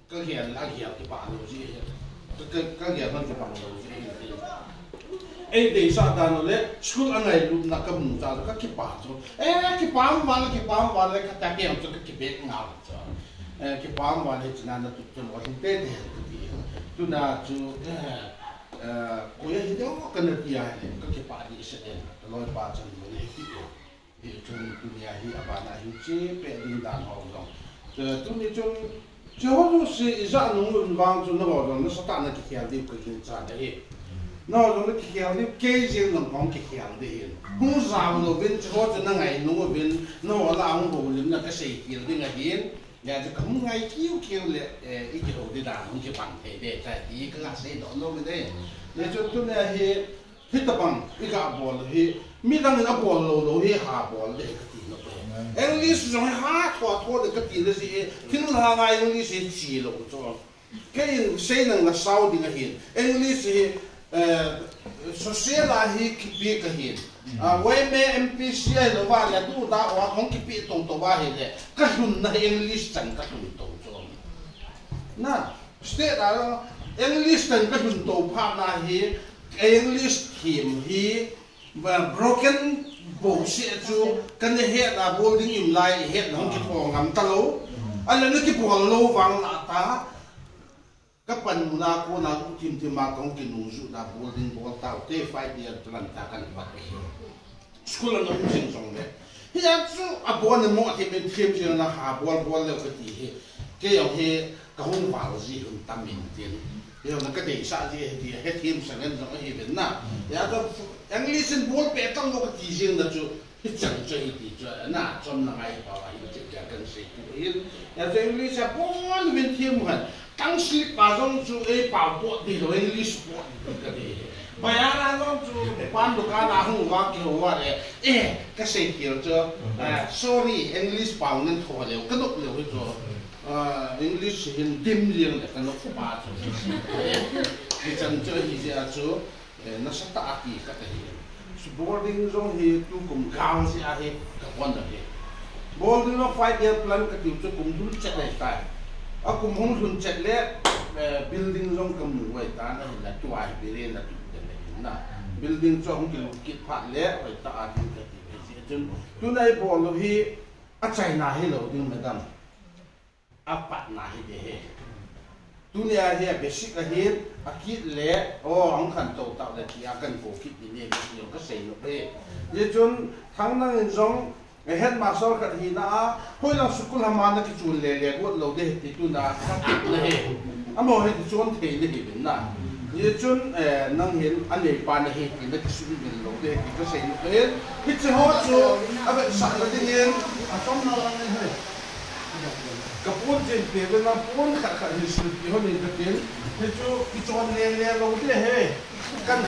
cái hiện là hiện cái bản đồ gì cái hiện nó cái bản đồ gì ấy để sao ta nó lấy school anh này lúc nào cầm ra cái bản rồi cái bản vào cái ta kia cho cái bếp ngào rồi cái bản vào đấy chỉ là nó tụt nó không tệ thế tu na tu cô ấy thì đó cái này thì ai này cái bản gì sẽ đến rồi bản chân nó này thì trong dunia hi abana hi che pe ding dan ho gong tu ni chung cho nó sẽ ra nung vang chu nó rồi nó sẽ na cái đi cái chuyện cha đấy nó rồi nó cái đi cái gì nó cũng cái đi không sao nó bên cho nó ngày nó bên nó là ông bố liền là cái gì kiểu đi ngày hiến nhà cho không ngày kêu lệ ít cái hồ đi đàn không chỉ bằng thế để tại tí cái là sẽ nó bên đây để cho tu này hi hít tập bằng cái bò hi mi đang cái bò lô hi hà bò để cái gì nó English rồi ha thua được cái gì đó gì tiếng là ngày English chỉ lộ cho cái xây năng là sau đi cái hiện English thì social là hi kịp cái hiện vậy mẹ MPC là vào là tu đã và không kịp tông vào hiện đấy cái hun là English chẳng cái hun tông cho na state là English chẳng cái hun tông pha na hi English team hi và broken bộ sẽ chú cái này hết là building im lại hết nó cái phòng ngắm ta lâu anh là cái phòng lâu vàng là ta các bạn là cô nào cũng tìm mà không cái nụ dụ là building bộ tàu tê phải đi làm ta cần bắt school là nó cũng sinh sống đấy thì là chú à bộ này mọi thì bên thêm cho nó hà bộ là cái gì cái dòng he cái không vào gì hơn ta mình tiền thì nó cái đề xã gì thì hết thêm sang cái giống như vậy na ya cho English bol pe tang lo cái gì riêng là chú cái chẳng chơi thì chơi na trong là ngày bảo là cái chuyện cần sự thì ya cho English bol bên thêm một tăng slip vào trong chú ấy bảo bộ thì rồi English bộ cái gì bây giờ là trong chú quan được cái nào không có kiểuว่าเนี่ยcái sự kiểu cho sorry English bảo nên thôi đều cái độc đều cho English hình tim riêng này cái nó không bao giờ thì chẳng chơi gì à chú nó sẽ tạo kỳ các cái boarding trong thì tu cùng cao gì à thì các quan trọng thì boarding nó phải theo plan cái điều cho cùng đúng chất này phải ở cùng không đúng chất lẽ building trong cầm người ta nó là tuai bị lên là cái này là building trong cái kỹ thuật lẽ phải tạo thì cái gì chứ tu này bỏ lo hi ở China hi lo đi mà đâm apa na hi de dunia he basic a he akit le ang khan to ta le ti akan ko kit ni ne yo ka sei no be ye chun thang nang jong head master ka hi na hoi la school ha ma na ki chun le go lo de ti tu na na he amo he chun the le hi bin na ye chun nang hin an le pa na he ti na ki su bin lo de ki ka sei no be hi che ho chu abe sa la de yen a tom na la ne cái cuốn trên bìa bên nó cuốn khát khát như sự thì hôm nay cái tiếng thì chú cái tròn nè nè lâu thế hệ